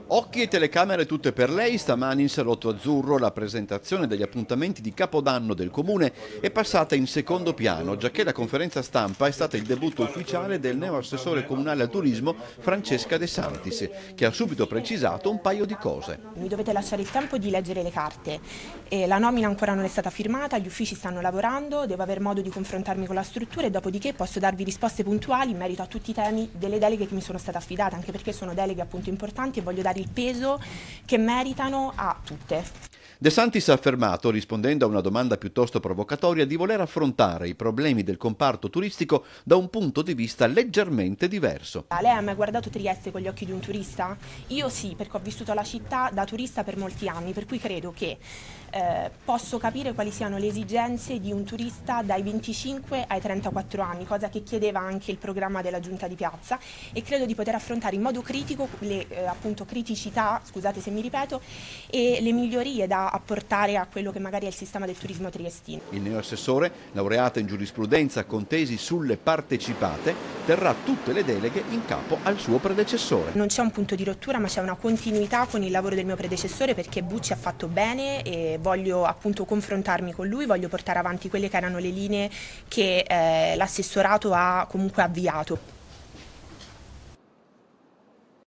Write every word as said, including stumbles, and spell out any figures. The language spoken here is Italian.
Occhi e telecamere tutte per lei, stamani in Salotto Azzurro la presentazione degli appuntamenti di Capodanno del Comune è passata in secondo piano, giacché la conferenza stampa è stata il debutto ufficiale del neoassessore comunale al turismo Francesca De Santis, che ha subito precisato un paio di cose. Mi dovete lasciare il tempo di leggere le carte. E la nomina ancora non è stata firmata, gli uffici stanno lavorando, devo aver modo di confrontarmi con la struttura e dopodiché posso darvi risposte puntuali in merito a tutti i temi delle deleghe che mi sono state affidate, anche perché sono deleghe appunto importanti e voglio dare il peso che meritano a tutte. De Santis ha affermato, rispondendo a una domanda piuttosto provocatoria, di voler affrontare i problemi del comparto turistico da un punto di vista leggermente diverso. Lei ha mai guardato Trieste con gli occhi di un turista? Io sì, perché ho vissuto la città da turista per molti anni, per cui credo che eh, posso capire quali siano le esigenze di un turista dai venticinque ai trentaquattro anni, cosa che chiedeva anche il programma della Giunta di Piazza, e credo di poter affrontare in modo critico le eh, appunto criticità, scusate se mi ripeto, e le migliorie da apportare a quello che magari è il sistema del turismo triestino. Il neoassessore, laureata in giurisprudenza con tesi sulle partecipate, terrà tutte le deleghe in capo al suo predecessore. Non c'è un punto di rottura, ma c'è una continuità con il lavoro del mio predecessore, perché Bucci ha fatto bene e voglio appunto confrontarmi con lui, voglio portare avanti quelle che erano le linee che eh, l'assessorato ha comunque avviato.